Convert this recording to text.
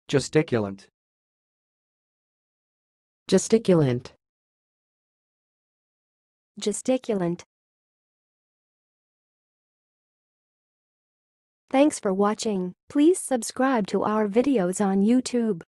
Gesticulant. Gesticulant. Gesticulant. Thanks for watching. Please subscribe to our videos on YouTube.